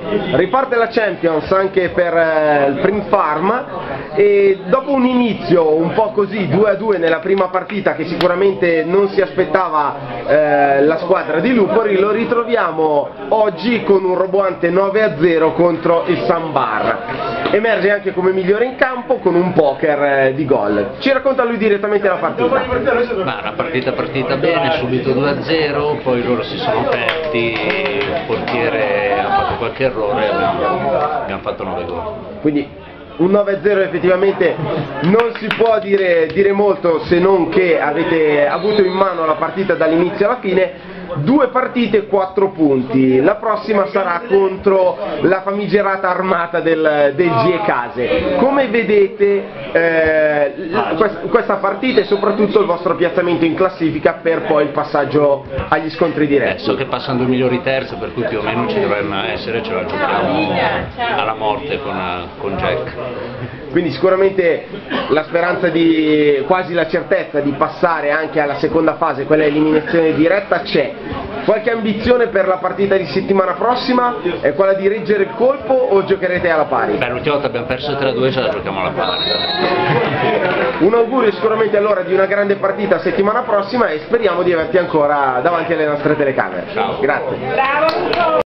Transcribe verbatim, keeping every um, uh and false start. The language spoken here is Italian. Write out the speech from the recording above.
Riparte la Champions anche per eh, il Print Farm e dopo un inizio un po' così due a due nella prima partita che sicuramente non si aspettava eh, la squadra di Lupori, lo ritroviamo oggi con un roboante nove a zero contro il Sambar. Emerge anche come migliore in campo con un poker eh, di gol. Ci racconta lui direttamente la partita. Ma la partita partita bene, subito due a zero, poi loro si sono aperti, il portiere ha fatto qualche errore e abbiamo, abbiamo fatto nove gol. Quindi un nove a zero effettivamente non si può dire, dire molto, se non che avete avuto in mano la partita dall'inizio alla fine. Due partite, quattro punti. La prossima sarà contro la famigerata armata del, del G E Case. Come vedete eh, questa partita e soprattutto il vostro piazzamento in classifica per poi il passaggio agli scontri diretti? Eh, so che passano due migliori terzi, per cui più o meno ci dovranno essere, ce la giochiamo alla morte con, con Jack. Quindi sicuramente la speranza di, quasi la certezza di passare anche alla seconda fase, quella eliminazione diretta, c'è. Qualche ambizione per la partita di settimana prossima? È quella di reggere il colpo o giocherete alla pari? Beh, l'ultima volta abbiamo perso tre a due, ce la giochiamo alla pari. Un augurio sicuramente allora di una grande partita settimana prossima e speriamo di averti ancora davanti alle nostre telecamere. Ciao. Grazie. Bravo.